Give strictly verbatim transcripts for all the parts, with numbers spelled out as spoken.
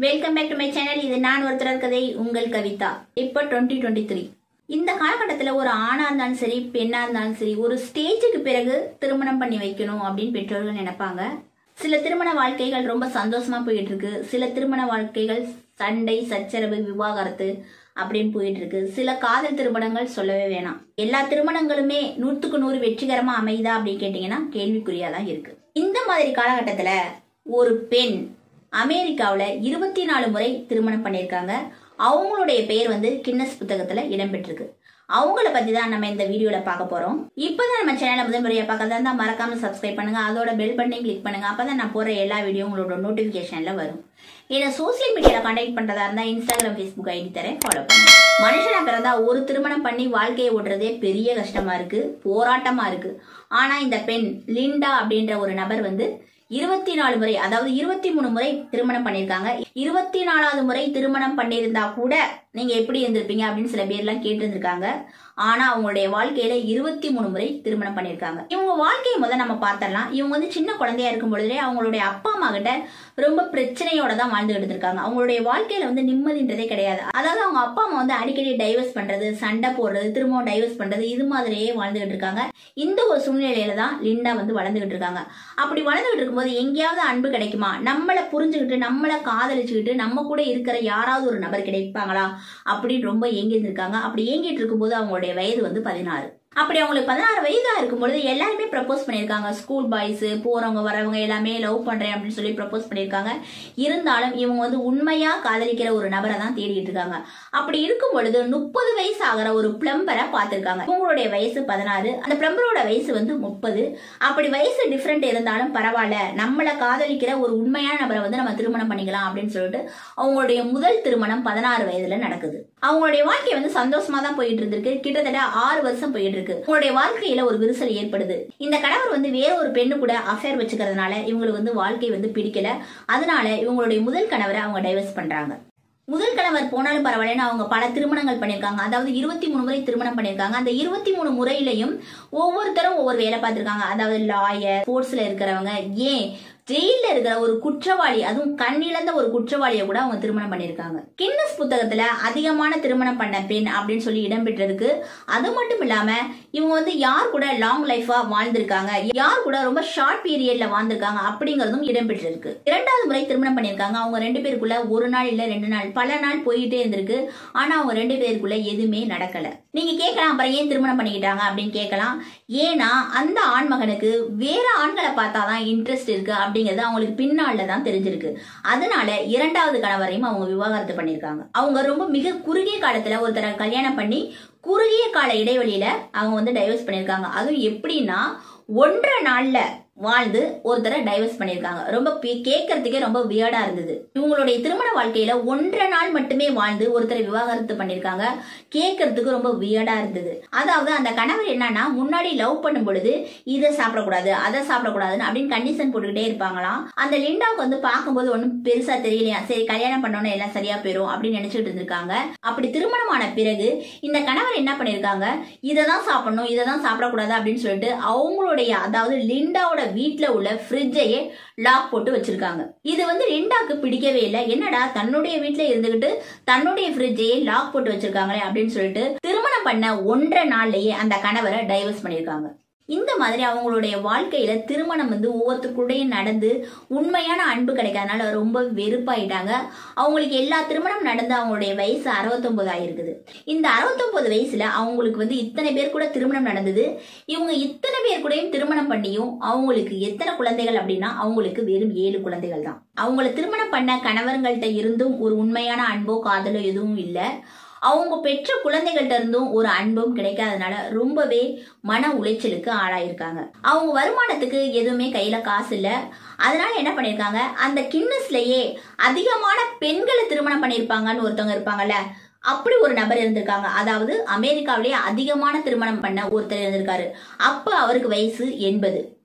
Welcome back to my channel. இது நான் ஒருத்தர் கதை, உங்கள் கவிதா. இப்போ டுவெண்ட்டி டுவெண்ட்டி த்ரீ இந்த காலகட்டத்தில் ஒரு ஆணா இருந்தாலும் சரி, பெண்ணா இருந்தாலும் சரி, ஒரு ஸ்டேஜுக்கு பிறகு திருமணம் பண்ணி வைக்கணும் அப்படின்னு பெற்றோர்கள் நினைப்பாங்க. சில திருமண வாழ்க்கைகள் ரொம்ப சந்தோஷமா போயிட்டு இருக்கு. சில திருமண வாழ்க்கைகள் சண்டை, சச்சரவு, விவாகரத்து அப்படின்னு போயிட்டு இருக்கு. சில காதல் திருமணங்கள் சொல்லவே வேணாம். எல்லா திருமணங்களுமே நூற்றுக்கு நூறு வெற்றிகரமா அமையுதா அப்படின்னு கேட்டீங்கன்னா கேள்விக்குறியாதான் இருக்கு. இந்த மாதிரி காலகட்டத்துல ஒரு பெண் அமெரிக்காவில் இருபத்தி நாலு முறை திருமணம் பண்ணியிருக்காங்க. அவங்களுடைய பெயர் வந்து கின்னஸ் புத்தகத்துல இடம்பெற்றிருக்கு. அவங்கள பத்தி தான் நம்ம இந்த வீடியோல பார்க்க போறோம். இப்பதான் நம்ம சேனலை முதல் முறையா பார்க்கறதா இருந்தா மறக்காம சப்ஸ்கிரைப் பண்ணுங்க. அதோட பெல் பட்டனையும் கிளிக் பண்ணுங்க. அப்பதான் நான் போற எல்லா வீடியோ உங்களோட நோட்டிபிகேஷன்ல வரும். ஏன்னா சோசியல் மீடியால கான்டாக்ட் பண்றதா இருந்தா இன்ஸ்டாகிராம், ஃபேஸ்புக் ஐடி தரேன், ஃபாலோ பண்ணுங்க. மனுஷனா பிறந்தா ஒரு திருமணம் பண்ணி வாழ்க்கையை ஓட்டுறதே பெரிய கஷ்டமா இருக்கு, போராட்டமா இருக்கு. ஆனா இந்த பெண் லிண்டா அப்படின்ற ஒரு நபர் வந்து இருபத்தி நாலு முறை, அதாவது இருபத்தி மூணு முறை திருமணம் பண்ணிருக்காங்க. இருபத்தி நாலாவது முறை திருமணம் பண்ணியிருந்தா கூட நீங்க எப்படி இருந்திருப்பீங்க அப்படின்னு சில பேர் எல்லாம் கேட்டு இருந்திருக்காங்க. ஆனா அவங்களுடைய வாழ்க்கையில இருபத்தி மூணு முறை திருமணம் பண்ணிருக்காங்க. இவங்க வாழ்க்கையை முதல் நம்ம பார்த்தரலாம். இவங்க வந்து சின்ன குழந்தையா இருக்கும் பொழுதே அவங்களுடைய அப்பா அம்மா கிட்ட ரொம்ப பிரச்சனையோட தான் வாழ்ந்துகிட்டு இருக்காங்க. அவங்களுடைய வாழ்க்கையில வந்து நிம்மதின்றதே கிடையாது. அதாவது அவங்க அப்பா அம்மா வந்து அடிக்கடி டைவர்ஸ் பண்றது, சண்டை போடுறது, திரும்பவும் டைவர்ஸ் பண்றது, இது மாதிரியே வாழ்ந்துகிட்டு இருக்காங்க. இந்த ஒரு சூழ்நிலையில தான் லிண்டா வந்து வளர்ந்துகிட்டு இருக்காங்க. அப்படி வளர்ந்துகிட்டு இருக்கும்போது எங்கேயாவது அன்பு கிடைக்குமா, நம்மளை புரிஞ்சுக்கிட்டு நம்மளை காதலிச்சுக்கிட்டு நம்ம கூட இருக்கிற யாராவது ஒரு நபர் கிடைப்பாங்களா அப்படின்னு ரொம்ப ஏங்கி இருந்திருக்காங்க. அப்படி ஏங்கிட்டு இருக்கும்போது அவங்களுடைய வயது வந்து பதினாறு. அப்படி அவங்களுக்கு பதினாறு வயதா இருக்கும்பொழுது எல்லாருமே ப்ரப்போஸ் பண்ணியிருக்காங்க. ஸ்கூல் பாய்ஸ், போறவங்க வரவங்க எல்லாமே லவ் பண்றேன் அப்படின்னு சொல்லி ப்ரப்போஸ் பண்ணியிருக்காங்க. இருந்தாலும் இவங்க வந்து உண்மையா காதலிக்கிற ஒரு நபரை தான் தேடிட்டு இருக்காங்க. அப்படி இருக்கும் பொழுது முப்பது வயசு ஆகிற ஒரு பிளம்பரை பார்த்திருக்காங்க. இவங்களுடைய வயசு பதினாறு, அந்த பிளம்பரோட வயசு வந்து முப்பது. அப்படி வயசு டிஃப்ரெண்ட் இருந்தாலும் பரவாயில்ல, நம்மளை காதலிக்கிற ஒரு உண்மையான நபரை வந்து நம்ம திருமணம் பண்ணிக்கலாம் அப்படின்னு சொல்லிட்டு அவங்களுடைய முதல் திருமணம் பதினாறு வயதுல நடக்குது. அவங்களுடைய வாழ்க்கை வந்து சந்தோஷமா தான் போயிட்டு இருந்திருக்கு. கிட்டத்தட்ட ஆறு வருஷம் போயிட்டு இருக்கு. உங்களுடைய வாழ்க்கையில ஒரு விரிசல் ஏற்படுது. இந்த கணவர் வந்து வேற ஒரு பெண்ணு கூட அஃபேர் வச்சுக்கிறதுனால இவங்களுக்கு வந்து வாழ்க்கை வந்து பிடிக்கல. அதனால இவங்களுடைய முதல் கணவரை அவங்க டைவர்ஸ் பண்றாங்க. முதல் கணவர் போனாலும் பரவாயில்லன்னு அவங்க பல திருமணங்கள் பண்ணிருக்காங்க. அதாவது இருபத்தி மூணு முறை திருமணம் பண்ணிருக்காங்க. அந்த இருபத்தி மூணு முறையிலையும் ஒவ்வொருத்தரும் ஒவ்வொரு வேலை பார்த்திருக்காங்க. அதாவது லாயர், ஸ்போர்ட்ஸ்ல இருக்கிறவங்க, ஏன் ஜெயில இருக்கிற ஒரு குற்றவாளி, அதுவும் கண்ணிழந்த ஒரு குற்றவாளியை கூட அவங்க திருமணம் பண்ணிருக்காங்க. கின்னஸ் புத்தகத்துல அதிகமான திருமணம் பண்ண பெண் அப்படின்னு சொல்லி இடம்பெற்றிருக்கு. அது மட்டும் இல்லாம இவங்க வந்து யார் கூட லாங் லைஃபா வாழ்ந்திருக்காங்க, யார் கூட ரொம்ப ஷார்ட் பீரியட்ல வாழ்ந்திருக்காங்க அப்படிங்கறதும் இடம்பெற்றிருக்கு. இரண்டாவது முறை திருமணம் பண்ணிருக்காங்க. அவங்க ரெண்டு பேருக்குள்ள ஒரு நாள் இல்ல ரெண்டு நாள், பல நாள் போயிட்டே இருந்திருக்கு. ஆனா அவங்க ரெண்டு பேருக்குள்ள எதுவுமே நடக்கல. நீங்க கேட்கலாம், அப்புறம் ஏன் திருமணம் பண்ணிக்கிட்டாங்க அப்படின்னு கேட்கலாம். ஏன்னா அந்த ஆண்மகனுக்கு வேற ஆண்களை பார்த்தாதான் இன்ட்ரெஸ்ட் இருக்கு அப்படிங்கிறது அவங்களுக்கு பின்னால தான் தெரிஞ்சிருக்கு. அதனால இரண்டாவது கணவரையும் அவங்க விவாகரத்து பண்ணிருக்காங்க. அவங்க ரொம்ப மிக குறுகிய காலத்துல ஒருத்தரை கல்யாணம் பண்ணி குறுகிய கால இடைவெளியில அவங்க வந்து டைவர்ஸ் பண்ணிருக்காங்க. அதுவும் எப்படின்னா ஒன்றரை நாள்ல வாழ்ந்து ஒருத்தரை டைவர்ஸ் பண்ணிருக்காங்க. ரொம்ப கேட்கறதுக்கே ரொம்ப வியர்டா இருந்தது. இவங்களுடைய திருமண வாழ்க்கையில ஒன்றரை நாள் மட்டுமே வாழ்ந்து ஒருத்தரை விவாகரத்து பண்ணிருக்காங்க. கேட்கறதுக்கு ரொம்ப வியர்டா இருந்தது. அதாவது அந்த கணவர் என்னன்னா முன்னாடி லவ் பண்ணும் பொழுது இதை சாப்பிடக்கூடாது, அதை சாப்பிடக்கூடாதுன்னு அப்படின்னு கண்டிஷன் போட்டுக்கிட்டே இருப்பாங்களாம். அந்த லிண்டாவுக்கு வந்து பார்க்கும்போது ஒன்னும் பெருசா தெரியலையா, சரி கல்யாணம் பண்ணோன்னு எல்லாம் சரியா போயிரும் அப்படின்னு நினைச்சிட்டு இருந்திருக்காங்க. அப்படி திருமணமான பிறகு இந்த கணவர் என்ன பண்ணிருக்காங்க, இதை தான் சாப்பிடணும், இதை தான் சாப்பிடக்கூடாது அப்படின்னு சொல்லிட்டு அவங்களுடைய, அதாவது லிண்டாவோட வீட்டுல உள்ள ஃப்ரிட்ஜையே லாக் போட்டு வச்சிருக்காங்க. இது வந்து லிண்டாக்கு பிடிக்கவே இல்லை. என்னடா தன்னுடைய வீட்டுல இருந்துகிட்டு தன்னுடைய ஃப்ரிட்ஜையே லாக் போட்டு வச்சிருக்காங்களே அப்படின்னு சொல்லிட்டு திருமணம் பண்ண ஒன்றரை நாள்லயே அந்த கணவரை டைவர்ஸ் பண்ணிருக்காங்க. இந்த மாதிரி அவங்களுடைய வாழ்க்கையில திருமணம் வந்து ஒவ்வொருத்தருக்கூடையும் நடந்து உண்மையான அன்பு கிடைக்காதனால ரொம்ப வெறுப்பாயிட்டாங்க. அவங்களுக்கு எல்லா திருமணம் நடந்து அவங்களுடைய வயசு அறுபத்தி ஒன்பது ஆயிருக்குது. இந்த அறுபத்தி ஒன்பது வயசுல அவங்களுக்கு வந்து இத்தனை பேர் கூட திருமணம் நடந்தது. இவங்க இத்தனை பேர் கூடயும் திருமணம் பண்ணியும் அவங்களுக்கு எத்தனை குழந்தைகள் அப்படின்னா அவங்களுக்கு வெறும் ஏழு குழந்தைகள் தான். அவங்கள திருமணம் பண்ண கணவர்கள்ட்ட இருந்தும் ஒரு உண்மையான அன்போ காதலோ எதுவும் இல்லை. அவங்க பெற்ற குழந்தைகள்ட்ட இருந்தும் ஒரு அன்பும் கிடைக்காதனால ரொம்பவே மன உளைச்சலுக்கு ஆளாயிருக்காங்க. அவங்க வருமானத்துக்கு எதுவுமே கையில காசு இல்ல. அதனால என்ன பண்ணிருக்காங்க, அந்த கின்னஸ்லயே அதிகமான பெண்களை திருமணம் பண்ணிருப்பாங்கன்னு ஒருத்தவங்க இருப்பாங்கல்ல, அப்படி ஒரு நபர் இருந்திருக்காங்க. அதாவது அமெரிக்காவிலேயே அதிகமான திருமணம் பண்ண ஒருத்தர் இருந்திருக்காரு. அப்ப அவருக்கு வயசு எண்பது.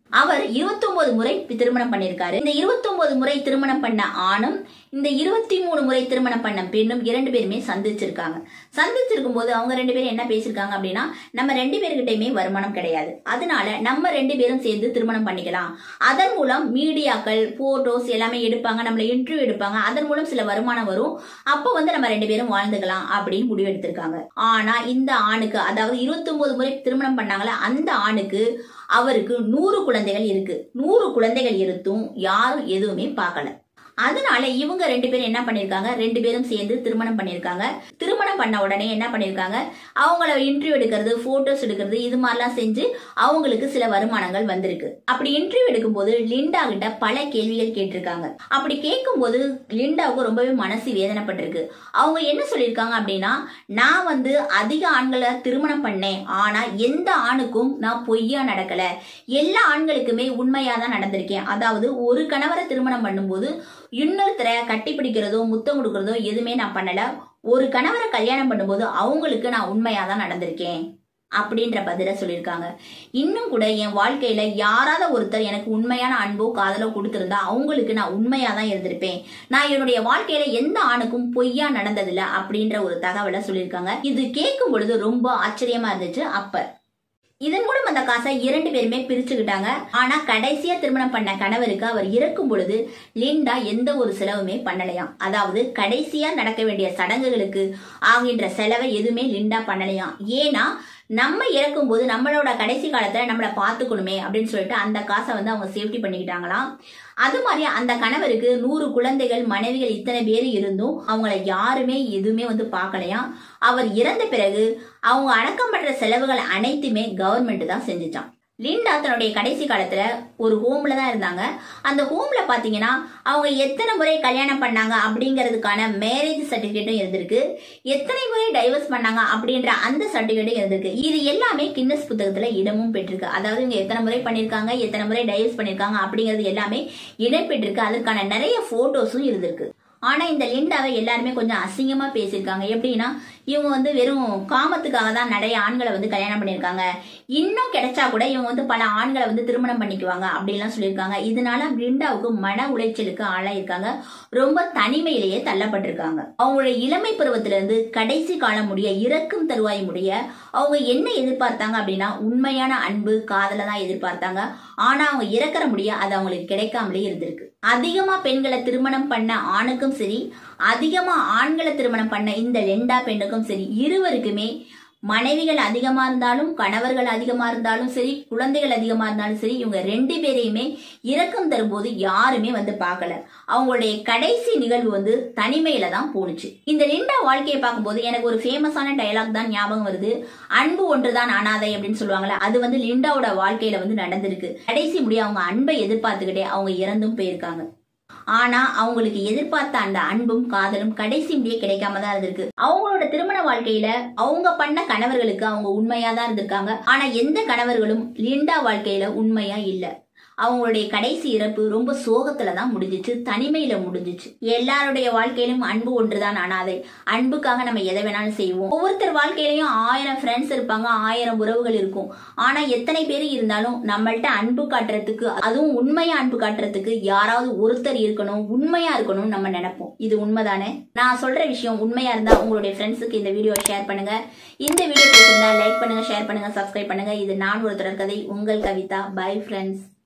அவர் இருபத்தி ஒன்பது முறை திருமணம் பண்ணிருக்காரு. இந்த இருபத்தி ஒன்பது முறை திருமணம் பண்ண ஆணும் இந்த இருபத்தி மூணு முறை திருமணம் பண்ண பெண்ணும் இரண்டு பேருமே சந்திச்சிருக்காங்க. சந்திச்சிருக்கும் போது அவங்க ரெண்டு பேரும் என்ன பேசிருக்காங்க அப்படின்னா, நம்ம ரெண்டு பேருக்கிட்டையுமே வருமானம் கிடையாது, அதனால நம்ம ரெண்டு பேரும் சேர்ந்து திருமணம் பண்ணிக்கலாம். அதன் மூலம் மீடியாக்கள் போட்டோஸ் எல்லாமே எடுப்பாங்க, நம்மள இன்டர்வியூ எடுப்பாங்க, அதன் மூலம் சில வருமானம் வரும். அப்போ வந்து நம்ம ரெண்டு பேரும் வாழ்ந்துக்கலாம் அப்படின்னு முடிவு எடுத்திருக்காங்க. ஆனா இந்த ஆணுக்கு, அதாவது இருபத்தி ஒன்பது முறை திருமணம் பண்ணாங்களே அந்த ஆணுக்கு, அவருக்கு நூறு குழந்தைகள் இருக்கு. நூறு குழந்தைகள் இருந்தும் யாரும் எதுவுமே பார்க்கல. அதனால இவங்க ரெண்டு பேரும் என்ன பண்ணிருக்காங்க, ரெண்டு பேரும் சேர்ந்து திருமணம் பண்ணிருக்காங்க. திருமணம் பண்ண உடனே என்ன பண்ணிருக்காங்க, அவங்கள இன்டர்வியூ எடுக்கிறது, போட்டோஸ் எடுக்கிறது, இது மாதிரிலாம் செஞ்சு அவங்களுக்கு சில வருமானங்கள் வந்திருக்கு. அப்படி இன்டர்வியூ எடுக்கும் போது லிண்டா கிட்ட பல கேள்விகள் கேட்டிருக்காங்க. அப்படி கேட்கும் போது லிண்டாவுக்கு ரொம்பவே மனசு வேதனைப்பட்டிருக்கு. அவங்க என்ன சொல்லியிருக்காங்க அப்படின்னா, நான் வந்து அதிக ஆண்களை திருமணம் பண்ணேன், ஆனா எந்த ஆணுக்கும் நான் பொய்யா நடக்கல, எல்லா ஆண்களுக்குமே உண்மையா தான் நடந்திருக்கேன். அதாவது ஒரு கணவரை திருமணம் பண்ணும்போது இன்னொருத்தரை கட்டி பிடிக்கிறதோ முத்தம் கொடுக்கறதோ எதுவுமே நான் பண்ணல. ஒரு கணவரை கல்யாணம் பண்ணும்போது அவங்களுக்கு நான் உண்மையாதான் நடந்திருக்கேன் அப்படின்ற பதில சொல்லியிருக்காங்க. இன்னும் கூட என் வாழ்க்கையில யாராவது ஒருத்தர் எனக்கு உண்மையான அன்போ காதலோ கொடுத்திருந்தா அவங்களுக்கு நான் உண்மையாதான் இருந்திருப்பேன். நான் என்னுடைய வாழ்க்கையில எந்த ஆணுக்கும் பொய்யா நடந்ததில்ல அப்படின்ற ஒரு தகவலை சொல்லியிருக்காங்க. இது கேட்கும் பொழுது ரொம்ப ஆச்சரியமா இருந்துச்சு. அப்ப இதன் மூலம் அந்த காசை இரண்டு பேருமே பிரிச்சுக்கிட்டாங்க. ஆனா கடைசியா திருமணம் பண்ண கணவருக்கு அவர் இறக்கும் பொழுது லிண்டா எந்த ஒரு செலவுமே பண்ணலையாம். அதாவது கடைசியா நடக்க வேண்டிய சடங்குகளுக்கு ஆகின்ற செலவை எதுவுமே லிண்டா பண்ணலையாம். ஏன்னா நம்ம இறக்கும் போது நம்மளோட கடைசி காலத்துல நம்மளை பார்த்துக்கணுமே அப்படின்னு சொல்லிட்டு அந்த காசை வந்து அவங்க சேஃப்டி பண்ணிக்கிட்டாங்களாம். அது மாதிரி அந்த கணவருக்கு நூறு குழந்தைகள், மனைவிகள் இத்தனை பேர் இருந்தும் அவங்கள யாருமே எதுவுமே வந்து பார்க்கலையாம். அவர் இறந்த பிறகு அவங்க அடக்கம் பண்ற செலவுகள் அனைத்துமே கவர்மெண்ட் தான் செஞ்சுச்சான். லிண்டா தன்னுடைய கடைசி காலத்துல ஒரு ஹோம்ல தான் இருந்தாங்க. அந்த ஹோம்ல பாத்தீங்கன்னா அவங்க எத்தனை முறை கல்யாணம் பண்ணாங்க அப்படிங்கிறதுக்கான மேரேஜ் சர்டிபிகேட்டும் இருந்திருக்கு, எத்தனை முறை டைவர்ஸ் பண்ணாங்க அப்படின்ற அந்த சர்டிபிகேட்டும் இருந்திருக்கு. இது எல்லாமே கின்னஸ் புத்தகத்துல இடமும் பெற்றிருக்கு. அதாவது இவங்க எத்தனை முறை பண்ணிருக்காங்க, எத்தனை முறை டைவர்ஸ் பண்ணிருக்காங்க அப்படிங்கிறது எல்லாமே இடம் பெற்றிருக்கு. அதற்கான நிறைய போட்டோஸும் இருந்திருக்கு. ஆனா இந்த லிண்டாவை எல்லாருமே கொஞ்சம் அசிங்கமா பேசியிருக்காங்க. எப்படின்னா, இவங்க வந்து வெறும் காமத்துக்காக தான் நிறைய ஆண்களை வந்து கல்யாணம் பண்ணிருக்காங்க, இன்னும் கிடைச்சா கூட இவங்க வந்து பல ஆண்களை வந்து திருமணம் பண்ணிக்குவாங்க அப்படின்லாம் சொல்லியிருக்காங்க. இதனால லிண்டாவுக்கு மன உளைச்சலுக்கு ஆளாயிருக்காங்க, ரொம்ப தனிமையிலேயே தள்ளப்பட்டிருக்காங்க. அவங்களுடைய இளமை பருவத்தில இருந்து கடைசி காலம் முடிய, இறக்கும் தருவாய் முடிய அவங்க என்ன எதிர்பார்த்தாங்க அப்படின்னா, உண்மையான அன்பு காதலை தான் எதிர்பார்த்தாங்க. ஆனா அவங்க இறக்கிற முடிய அது அவங்களுக்கு கிடைக்காமலே இருந்திருக்கு. அதிகமா பெண்களை திருமணம் பண்ண ஆணுக்கும் சரி, அதிகமா ஆண்களை திருமணம் பண்ண இந்த லிண்டா பெண்ணுக்கும் சரி, இருவருக்குமே மனைவிகள் அதிகமா இருந்தாலும், கணவர்கள் அதிகமா இருந்தாலும் சரி, குழந்தைகள் அதிகமா இருந்தாலும் சரி, இவங்க ரெண்டு பேரையுமே இறக்கம் தரும்போது யாருமே வந்து பார்க்கல. அவங்களுடைய கடைசி நிகழ்வு வந்து தனிமையில தான் போனுச்சு. இந்த லிண்டா வாழ்க்கையை பார்க்கும்போது எனக்கு ஒரு ஃபேமஸான டயலாக் தான் ஞாபகம் வருது. அன்பு ஒன்றுதான் அனாதை அப்படின்னு சொல்லுவாங்கல்ல, அது வந்து லிண்டாவோட வாழ்க்கையில வந்து நடந்திருக்கு. கடைசி முடிய அவங்க அன்பை எதிர்பார்த்துக்கிட்டே அவங்க இறந்தும் போயிருக்காங்க. ஆனா அவங்களுக்கு எதிர்பார்த்த அந்த அன்பும் காதலும் கடைசி முடிய கிடைக்காம தான் இருந்திருக்கு. அவங்களோட திருமண வாழ்க்கையில அவங்க பண்ண கணவர்களுக்கு அவங்க உண்மையா தான் இருந்திருக்காங்க. ஆனா எந்த கணவர்களும் லிண்டா வாழ்க்கையில உண்மையா இல்ல. அவங்களுடைய கடைசி இறப்பு ரொம்ப சோகத்துல தான் முடிஞ்சிச்சு, தனிமையில முடிஞ்சிச்சு. எல்லாருடைய வாழ்க்கையிலும் அன்பு ஒன்றுதான் அனாதை. அன்புக்காக நம்ம எதை வேணாலும் செய்வோம். ஒவ்வொருத்தர் வாழ்க்கையிலயும் ஆயிரம் ஃப்ரெண்ட்ஸ் இருப்பாங்க, ஆயிரம் உறவுகள் இருக்கும். ஆனா எத்தனை பேர் இருந்தாலும் நம்மள்ட்ட அன்பு காட்டுறதுக்கு, அதுவும் உண்மையா அன்பு காட்டுறதுக்கு யாராவது ஒருத்தர் இருக்கணும், உண்மையா இருக்கணும்னு நம்ம நினைப்போம். இது உண்மைதானே? நான் சொல்ற விஷயம் உண்மையா இருந்தா உங்களுடைய ஃப்ரெண்ட்ஸுக்கு இந்த வீடியோ ஷேர் பண்ணுங்க. இந்த வீடியோ பிடிச்சிருந்தா லைக் பண்ணுங்க, ஷேர் பண்ணுங்க, சப்ஸ்கிரைப் பண்ணுங்க. இது நான் ஒரு தொடர் கதை, உங்கள் கவிதா. Bye friends.